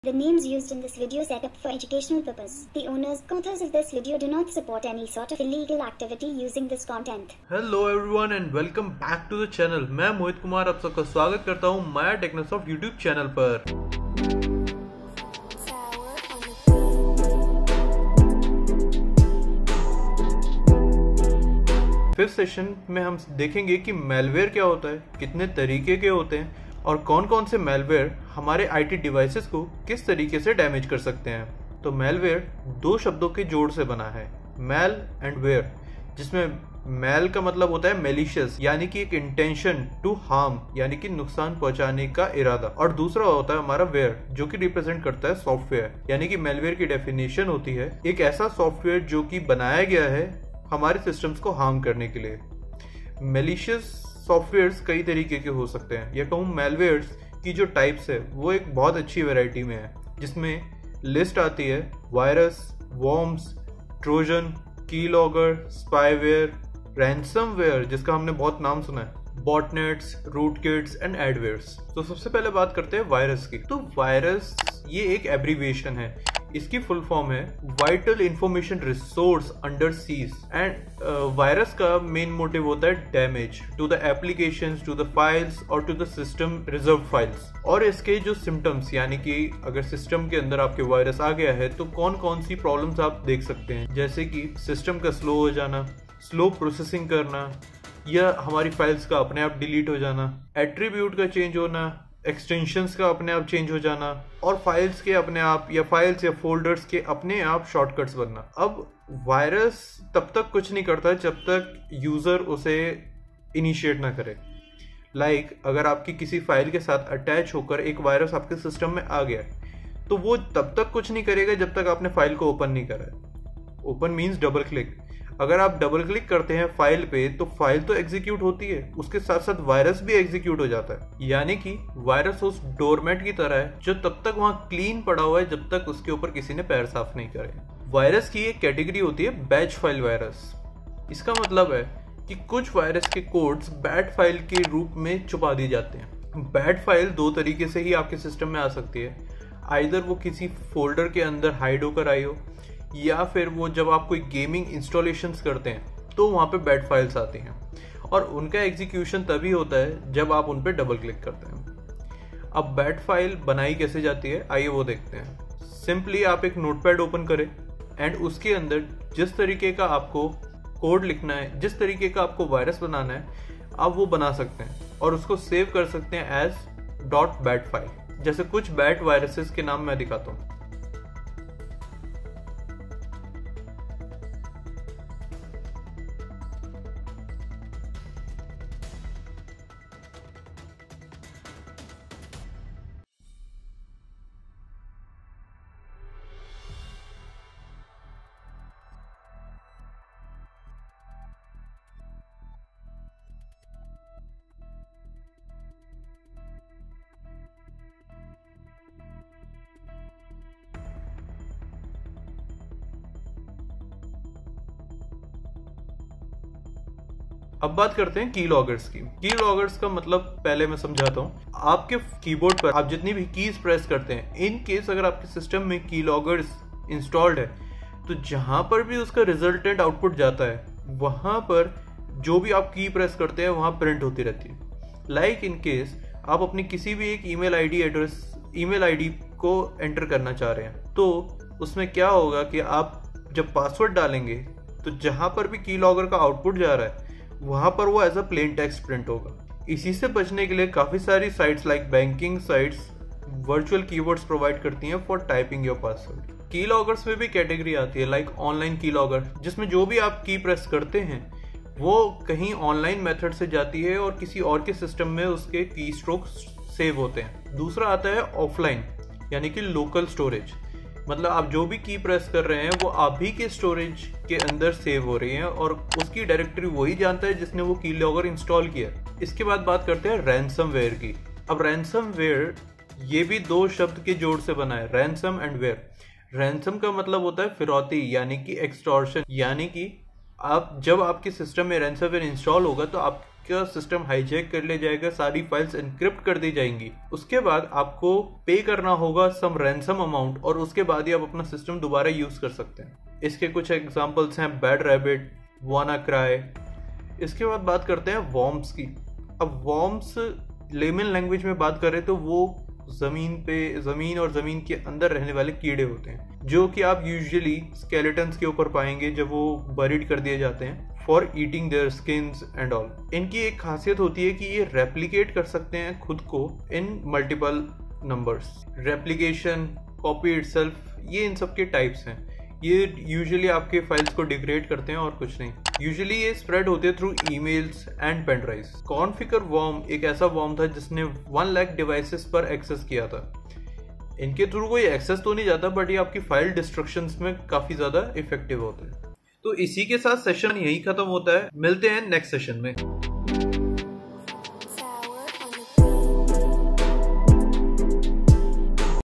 The names used in this video set up for educational purpose. The owners, authors of this video do not support any sort of illegal activity using this content. Hello everyone and welcome back to the channel. मैं मोहित कुमार आप सबका स्वागत करता हूँ Maya Technosoft YouTube channel पर। Fifth session में हम देखेंगे कि मेलवेयर क्या होता है, कितने तरीके के होते हैं और कौन कौन से मेलवेयर हमारे आईटी डिवाइसेस को किस तरीके से डैमेज कर सकते हैं। तो मेलवेयर दो शब्दों के जोड़ से बना है, मेल एंड वेयर, जिसमें मेल का मतलब होता है मेलिशियस यानी कि एक इंटेंशन टू हार्म यानी कि नुकसान पहुंचाने का इरादा, और दूसरा होता है हमारा वेयर जो कि रिप्रेजेंट करता है सॉफ्टवेयर। यानी कि मेलवेयर की डेफिनेशन होती है एक ऐसा सॉफ्टवेयर जो कि बनाया गया है हमारे सिस्टम्स को हार्म करने के लिए। मेलिशियस सॉफ्टवेयर्स कई तरीके के हो सकते हैं, या कहूँ मेलवेयर्स की जो टाइप्स है वो एक बहुत अच्छी वैरायटी में है, जिसमें लिस्ट आती है virus, worms, trojan, keylogger, spyware, ransomware जिसका हमने बहुत नाम सुना है, बॉटनेट्स, रूटकिट्स एंड एडवेयर्स। तो सबसे पहले बात करते हैं वायरस की। तो वायरस ये एक एब्रीविएशन है, इसकी फुल फॉर्म है vital information resource under siege. And virus का मेन मोटिव होता है damage to the applications, to the files और to the system reserve files. और इसके जो सिम्टम्स यानी कि अगर सिस्टम के अंदर आपके वायरस आ गया है तो कौन कौन सी प्रॉब्लम्स आप देख सकते हैं, जैसे कि सिस्टम का स्लो हो जाना, स्लो प्रोसेसिंग करना, या हमारी फाइल्स का अपने आप डिलीट हो जाना, एट्रीब्यूट का चेंज होना, एक्सटेंशंस का अपने आप चेंज हो जाना, और फाइल्स के अपने आप या फाइल्स या फोल्डर्स के अपने आप शॉर्टकट्स बनना। अब वायरस तब तक कुछ नहीं करता जब तक यूजर उसे इनिशिएट ना करे। लाइक अगर आपकी किसी फाइल के साथ अटैच होकर एक वायरस आपके सिस्टम में आ गया तो वो तब तक कुछ नहीं करेगा जब तक आपने फाइल को ओपन नहीं करा है। Open means double click. अगर आप डबल क्लिक करते हैं फाइल पे तो फाइल तो एग्जीक्यूट होती है, उसके साथ साथ वायरस भी एग्जीक्यूट हो जाता है। यानी कि वायरस उस डोरमेट की तरह है जो तब तक वहां क्लीन पड़ा हुआ है जब तक उसके ऊपर किसी ने पैर साफ नहीं करे। वायरस की एक कैटेगरी होती है बैच फाइल वायरस। इसका मतलब है कि कुछ वायरस के कोड्स बैट फाइल के रूप में छुपा दिए जाते हैं। बैट फाइल दो तरीके से ही आपके सिस्टम में आ सकती है, आइदर वो किसी फोल्डर के अंदर हाइड होकर आई हो, या फिर वो जब आप कोई गेमिंग इंस्टॉलेशंस करते हैं तो वहाँ पे बैट फाइल्स आती हैं, और उनका एग्जीक्यूशन तभी होता है जब आप उन पे डबल क्लिक करते हैं। अब बैट फाइल बनाई कैसे जाती है आइए वो देखते हैं। सिंपली आप एक नोटपैड ओपन करें एंड उसके अंदर जिस तरीके का आपको कोड लिखना है, जिस तरीके का आपको वायरस बनाना है, आप वो बना सकते हैं और उसको सेव कर सकते हैं एज .bat फाइल। जैसे कुछ बैट वायरसेस के नाम मैं दिखाता हूँ। अब बात करते हैं कीलॉगर्स की। कीलॉगर्स का मतलब पहले मैं समझाता हूँ। आपके कीबोर्ड पर आप जितनी भी कीज प्रेस करते हैं, इन केस अगर आपके सिस्टम में कीलॉगर्स इंस्टॉल्ड है तो जहां पर भी उसका रिजल्टेंट आउटपुट जाता है वहां पर जो भी आप की प्रेस करते हैं वहां प्रिंट होती रहती है। लाइक इन केस आप अपनी किसी भी एक ईमेल आईडी को एंटर करना चाह रहे हैं तो उसमें क्या होगा कि आप जब पासवर्ड डालेंगे तो जहां पर भी कीलॉगर का आउटपुट जा रहा है वहां पर वो as a plain text print होगा। इसी से बचने के लिए काफी सारी sites like banking sites virtual keywords provide करती हैं for typing your password. Keyloggers में भी कैटेगरी आती है लाइक ऑनलाइन कीलॉगर, जिसमें जो भी आप की प्रेस करते हैं वो कहीं ऑनलाइन मेथड से जाती है और किसी और के सिस्टम में उसके की स्ट्रोक्स सेव होते हैं। दूसरा आता है ऑफलाइन यानी कि लोकल स्टोरेज, मतलब आप जो भी की प्रेस कर रहे हैं वो आप ही के स्टोरेज के अंदर सेव हो रही है और उसकी डायरेक्टरी वही जानता है जिसने वो कीलॉगर इंस्टॉल किया। इसके बाद बात करते हैं रैंसमवेयर की। अब रैंसमवेयर ये भी दो शब्द के जोड़ से बना है, रैंसम एंड वेयर। रैंसम का मतलब होता है फिरौती यानी कि एक्सटॉर्शन, यानी कि आप जब आपके सिस्टम में रैंसमवेयर इंस्टॉल होगा तो आपका सिस्टम हाईजैक कर लिया जाएगा, सारी फाइल्स एनक्रिप्ट कर दी जाएंगी। उसके बाद आपको पे करना होगा सम रैंसम अमाउंट और उसके बाद ही आप अपना सिस्टम दोबारा यूज कर सकते हैं। इसके कुछ एग्जांपल्स हैं बैड रैबिट, वाना क्राई। इसके बाद बात करते हैं वॉर्म्स की। अब वॉर्म्स लेमन लैंग्वेज में बात करें तो वो जमीन और जमीन के अंदर रहने वाले कीड़े होते हैं, जो कि आप यूजुअली स्केलेटन्स के ऊपर पाएंगे जब वो बरीड कर दिए जाते हैं for eating their skins and all. इनकी एक खासियत होती है कि ये रेप्लिकेट कर सकते हैं खुद को in multiple numbers. Replication, copy itself, ये इन सब के टाइप्स हैं। ये यूजुअली आपके फाइल्स को डिग्रेड करते हैं और कुछ नहीं। यूजुअली ये स्प्रेड होते हैं through emails and pen drives. Configure worm एक ऐसा वॉर्म था जिसने 1 लाख डिवाइसेस पर एक्सेस किया था। इनके थ्रू कोई एक्सेस तो नहीं जाता, बट ये आपकी फाइल डिस्ट्रक्शंस में काफी ज्यादा इफेक्टिव होते हैं। तो इसी के साथ सेशन यही खत्म होता है। मिलते हैं नेक्स्ट सेशन में।